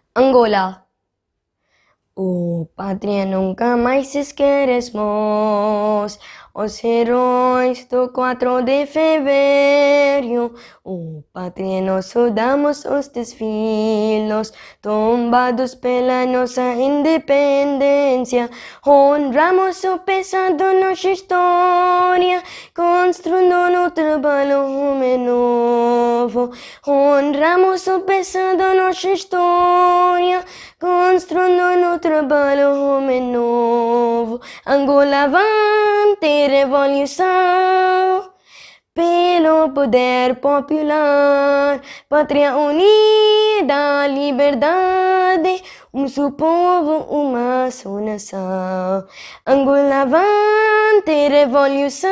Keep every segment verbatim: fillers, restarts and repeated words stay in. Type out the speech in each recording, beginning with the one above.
Angola. Oh, pátria, nunca mais se esqueceremos os heróis do quatro de fevereiro. Oh, pátria, nós damos os desfilos tombados pela nossa independência. Honramos o passado da nossa história, construindo no trabalho homem novo. Honramos o passado da nossa história, construindo no trabalho homem novo. Angola avante, revolução pelo poder popular, pátria unida, liberdade, um só povo, uma só nação. Angola avante, revolução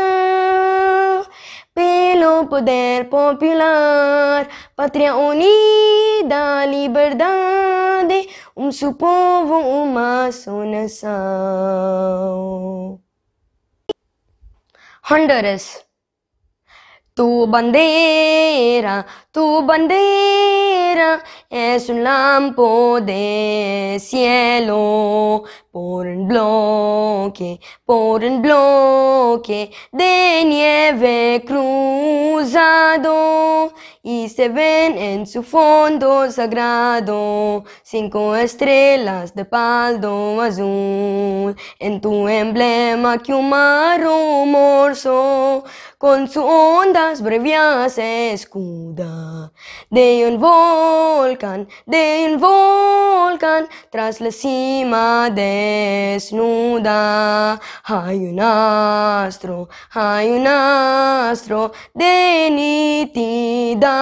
pelo poder popular, pátria unida, liberdade, um só povo, uma só nação. Honduras. Tu bandera, tu bandera es un lampo de cielo, por un bloque, por un bloque de nieve cruzado, y se ven en su fondo sagrado cinco estrellas de paldo azul. En tu emblema que un mar rumoroso con sus ondas brevias se escuda de un volcán, de un volcán tras la cima desnuda. Hay un astro, hay un astro de nítida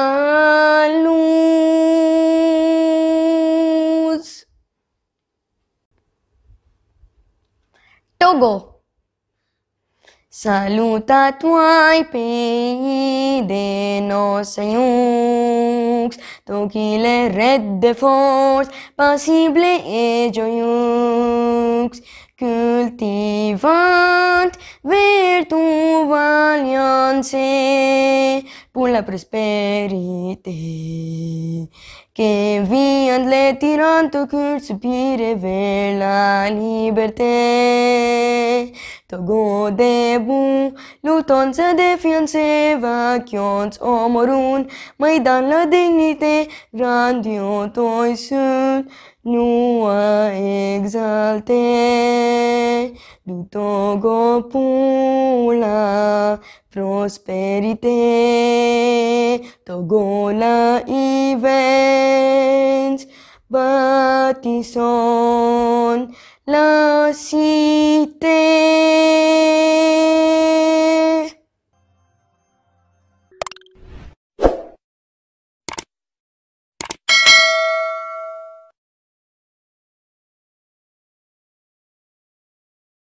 luz. Togo. Saluta tuai pays de nos aïeux, qu'il est red de force, passible et joyeux, cultivant vertu valiance pour la prospérité, que vient les tyrans que soupirent vers la liberté. Togo debout, luttons se défiance, vaquions au morun, mais dans la dignité, grandios toi seul, nous a exalté. Du Togo pour la prospérité, Togo la events, bâtissons la cité.